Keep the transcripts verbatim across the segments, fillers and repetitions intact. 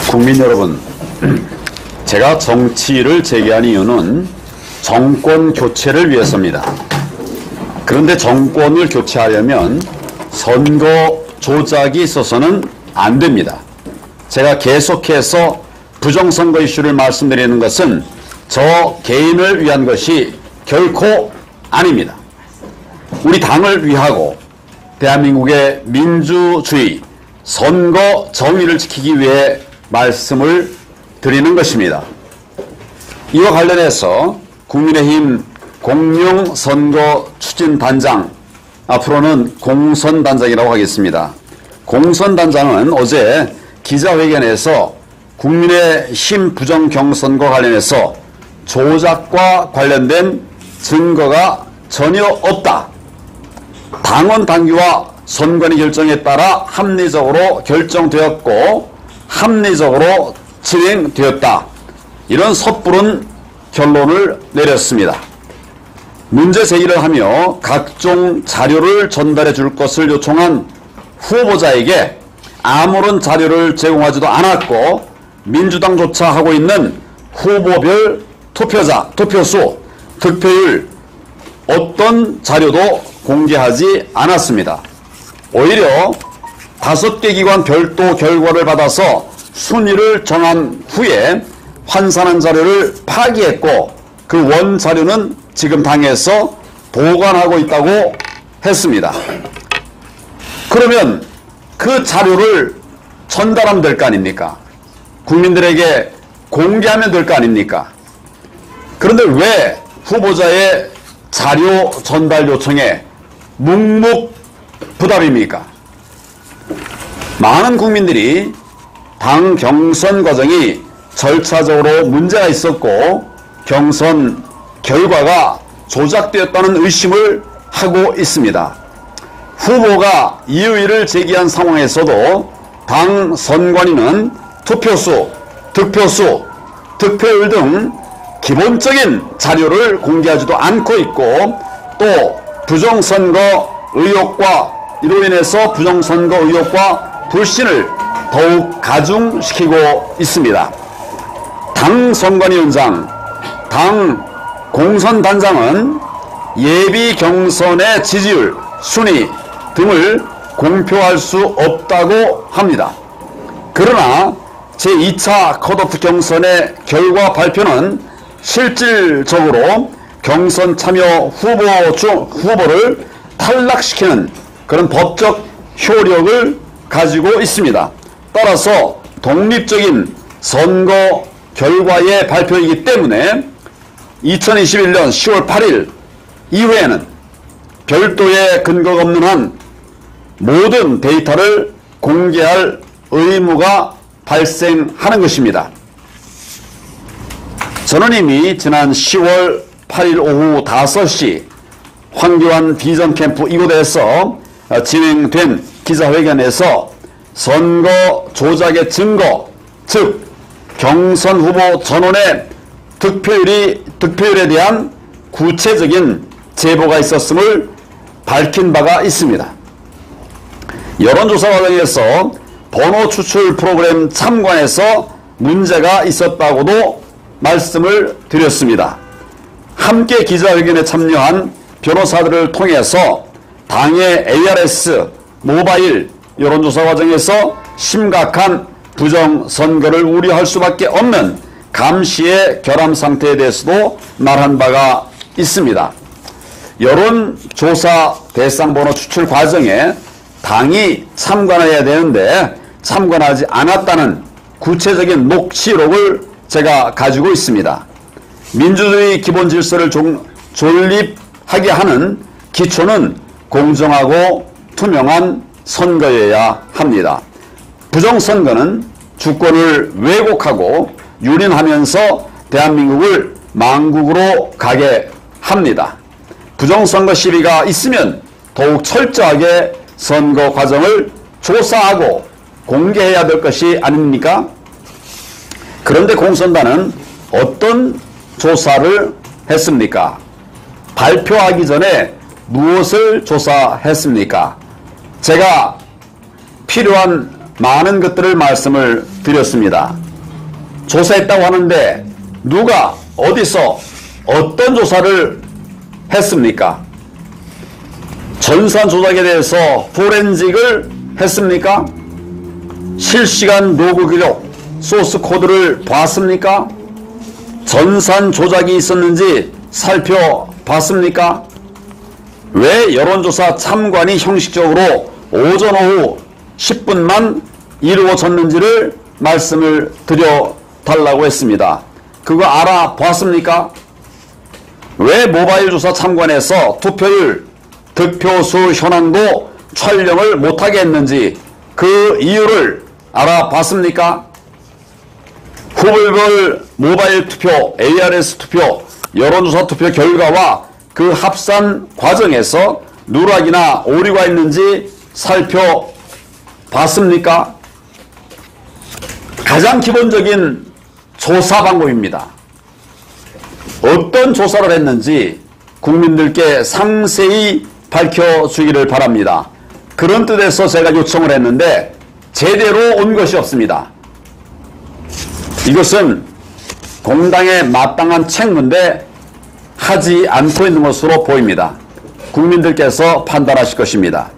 국민 여러분, 제가 정치를 재개한 이유는 정권 교체를 위해서입니다. 그런데 정권을 교체하려면 선거 조작이 있어서는 안 됩니다. 제가 계속해서 부정선거 이슈를 말씀드리는 것은 저 개인을 위한 것이 결코 아닙니다. 우리 당을 위하고 대한민국의 민주주의, 선거 정의를 지키기 위해 말씀을 드리는 것입니다. 이와 관련해서 국민의힘 공명선거추진단장, 앞으로는 공선단장이라고 하겠습니다. 공선단장은 어제 기자회견에서 국민의힘 부정경선과 관련해서 조작과 관련된 증거가 전혀 없다. 당원 당규와 선관위 결정에 따라 합리적으로 결정되었고 합리적으로 진행되었다. 이런 섣부른 결론을 내렸습니다. 문제 제기를 하며 각종 자료를 전달해 줄 것을 요청한 후보자에게 아무런 자료를 제공하지도 않았고 민주당조차 하고 있는 후보별 투표자, 투표수, 득표율 어떤 자료도 공개하지 않았습니다. 오히려 다섯 개 기관 별도 결과를 받아서 순위를 정한 후에 환산한 자료를 파기했고 그 원 자료는 지금 당에서 보관하고 있다고 했습니다. 그러면 그 자료를 전달하면 될 거 아닙니까? 국민들에게 공개하면 될 거 아닙니까? 그런데 왜 후보자의 자료 전달 요청에 묵묵부답입니까? 많은 국민들이 당 경선 과정이 절차적으로 문제가 있었고 경선 결과가 조작되었다는 의심을 하고 있습니다. 후보가 이의를 제기한 상황에서도 당 선관위는 투표수, 득표수, 득표율 등 기본적인 자료를 공개하지도 않고 있고 또 부정선거 의혹과 이로 인해서 부정선거 의혹과 불신을 더욱 가중시키고 있습니다. 당 선관위원장, 당 공선단장은 예비 경선의 지지율, 순위 등을 공표할 수 없다고 합니다. 그러나 제이 차 컷오프 경선의 결과 발표는 실질적으로 경선 참여 후보 중 후보를 탈락시키는 그런 법적 효력을 가지고 있습니다. 따라서 독립적인 선거 결과의 발표이기 때문에 이천이십일 년 시월 팔일 이후에는 별도의 근거가 없는 한 모든 데이터를 공개할 의무가 발생하는 것입니다. 저는 이미 지난 시월 팔일 오후 다섯 시 황교안 비전 캠프 이곳에서 진행된 기자회견에서 선거 조작의 증거, 즉 경선 후보 전원의 득표율이, 득표율에 대한 구체적인 제보가 있었음을 밝힌 바가 있습니다. 여론조사 과정에서 번호 추출 프로그램 참관에서 문제가 있었다고도 말씀을 드렸습니다. 함께 기자회견에 참여한 변호사들을 통해서 당의 에이아르에스 모바일 여론조사 과정에서 심각한 부정선거를 우려할 수밖에 없는 감시의 결함 상태에 대해서도 말한 바가 있습니다. 여론조사 대상 번호 추출 과정에 당이 참관해야 되는데 참관하지 않았다는 구체적인 녹취록을 제가 가지고 있습니다. 민주주의 기본 질서를 존립하게 하는 기초는 공정하고 투명한 선거여야 합니다. 부정선거는 주권을 왜곡하고 유린하면서 대한민국을 망국으로 가게 합니다. 부정선거 시비가 있으면 더욱 철저하게 선거 과정을 조사하고 공개해야 될 것이 아닙니까? 그런데 공선단은 어떤 조사를 했습니까? 발표하기 전에 무엇을 조사했습니까? 제가 필요한 많은 것들을 말씀을 드렸습니다. 조사했다고 하는데 누가 어디서 어떤 조사를 했습니까? 전산 조작에 대해서 포렌식을 했습니까? 실시간 로그 기록, 소스 코드를 봤습니까? 전산 조작이 있었는지 살펴봤습니까? 왜 여론조사 참관이 형식적으로 오전 오후 십 분만 이루어졌는지를 말씀을 드려달라고 했습니다. 그거 알아봤습니까? 왜 모바일 조사 참관에서 투표율, 득표수 현황도 촬영을 못하게 했는지 그 이유를 알아봤습니까? 후보별 모바일 투표, 에이아르에스 투표, 여론조사 투표 결과와 그 합산 과정에서 누락이나 오류가 있는지 살펴봤습니까? 가장 기본적인 조사 방법입니다. 어떤 조사를 했는지 국민들께 상세히 밝혀주기를 바랍니다. 그런 뜻에서 제가 요청을 했는데 제대로 온 것이 없습니다. 이것은 공당에 마땅한 책무인데 하지 않고 있는 것으로 보입니다. 국민들께서 판단하실 것입니다.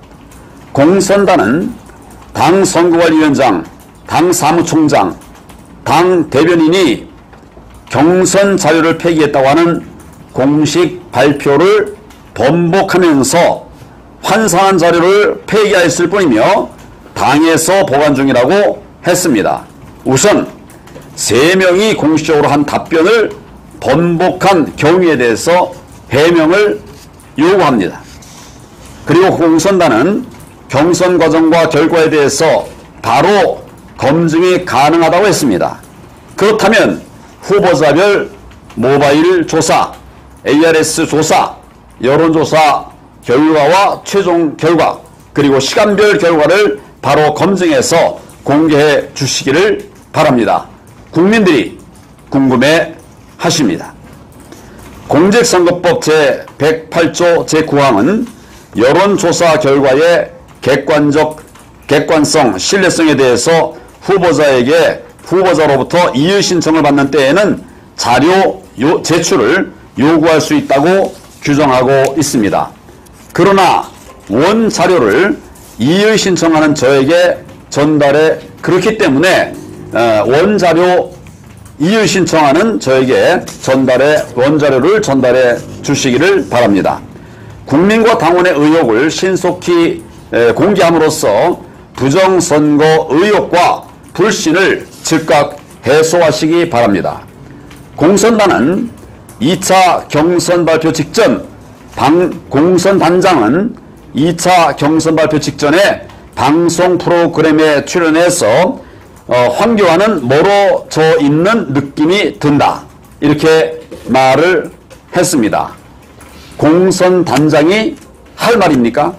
공선단은 당 선거관리위원장, 당 사무총장, 당 대변인이 경선 자료를 폐기했다고 하는 공식 발표를 번복하면서 환상한 자료를 폐기하였을 뿐이며 당에서 보관 중이라고 했습니다. 우선 세 명이 공식적으로 한 답변을 번복한 경위에 대해서 해명을 요구합니다. 그리고 공선단은 경선 과정과 결과에 대해서 바로 검증이 가능하다고 했습니다. 그렇다면 후보자별 모바일 조사, 에이아르에스 조사, 여론조사 결과와 최종 결과 그리고 시간별 결과를 바로 검증해서 공개해 주시기를 바랍니다. 국민들이 궁금해 하십니다. 공직선거법 제백팔 조 제구 항은 여론조사 결과의 객관적, 객관성, 신뢰성에 대해서 후보자에게 후보자로부터 이의 신청을 받는 때에는 자료 요, 제출을 요구할 수 있다고 규정하고 있습니다. 그러나 원 자료를 이의 신청하는 저에게 전달해 그렇기 때문에 어, 원 자료 이의 신청하는 저에게 전달해 원자료를 전달해 주시기를 바랍니다. 국민과 당원의 의혹을 신속히 에, 공개함으로써 부정선거 의혹과 불신을 즉각 해소하시기 바랍니다. 공선단은 이 차 경선 발표 직전, 방, 공선단장은 이 차 경선 발표 직전에 방송 프로그램에 출연해서 어, 황교안은 멀어져 있는 느낌이 든다. 이렇게 말을 했습니다. 공선단장이 할 말입니까?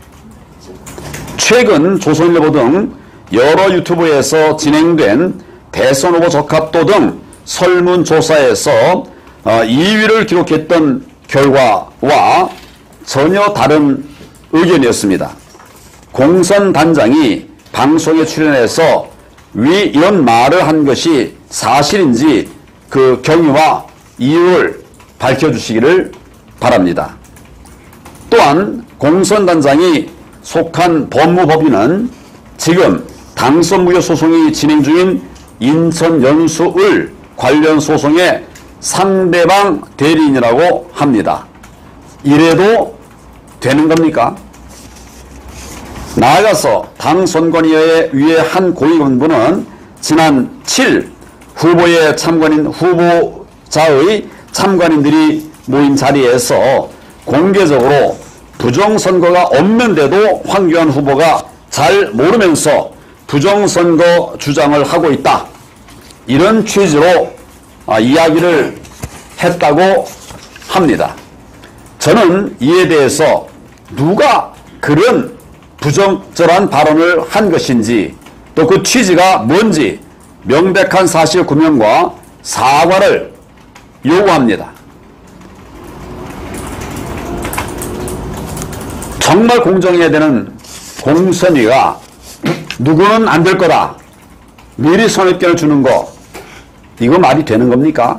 최근 조선일보 등 여러 유튜브에서 진행된 대선 후보 적합도 등 설문조사에서 어, 이 위를 기록했던 결과와 전혀 다른 의견이었습니다. 공선단장이 방송에 출연해서 위 이런 말을 한 것이 사실인지 그 경위와 이유를 밝혀주시기를 바랍니다. 또한 공선단장이 속한 법무법인은 지금 당선무효 소송이 진행 중인 인천 연수을 관련 소송의 상대방 대리인이라고 합니다. 이래도 되는 겁니까? 나아가서 당 선관위의 한 고위공무원은 지난 칠 일 후보의 참관인 후보자의 참관인들이 모인 자리에서 공개적으로 부정선거가 없는데도 황교안 후보가 잘 모르면서 부정선거 주장을 하고 있다. 이런 취지로 아, 이야기를 했다고 합니다. 저는 이에 대해서 누가 그런 부적절한 발언을 한 것인지 또 그 취지가 뭔지 명백한 사실 규명과 사과를 요구합니다. 정말 공정해야 되는 공선위가 누구는 안 될 거다. 미리 선입견을 주는 거. 이거 말이 되는 겁니까?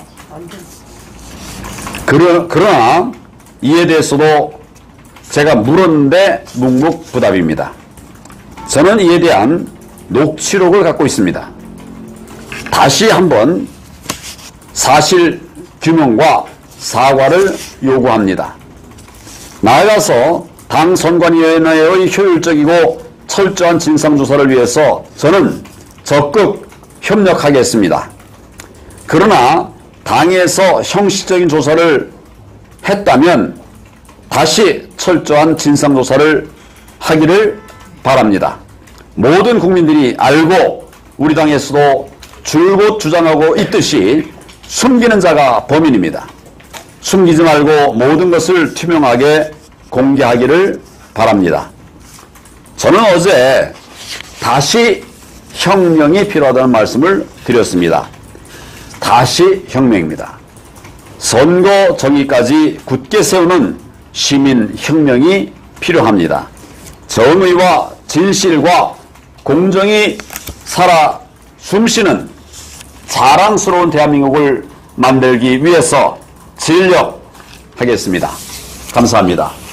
그러, 그러나 이에 대해서도 제가 물었는데 묵묵부답입니다. 저는 이에 대한 녹취록을 갖고 있습니다. 다시 한번 사실 규명과 사과를 요구합니다. 나아가서 당 선관위원회의 효율적이고 철저한 진상조사를 위해서 저는 적극 협력하겠습니다. 그러나 당에서 형식적인 조사를 했다면 다시 철저한 진상조사를 하기를 바랍니다. 모든 국민들이 알고 우리 당에서도 줄곧 주장하고 있듯이 숨기는 자가 범인입니다. 숨기지 말고 모든 것을 투명하게 공개하기를 바랍니다. 저는 어제 다시 혁명이 필요하다는 말씀을 드렸습니다. 다시 혁명입니다. 선거 정의까지 굳게 세우는 시민혁명이 필요합니다. 정의와 진실과 공정이 살아 숨쉬는 자랑스러운 대한민국을 만들기 위해서 진력하겠습니다. 감사합니다.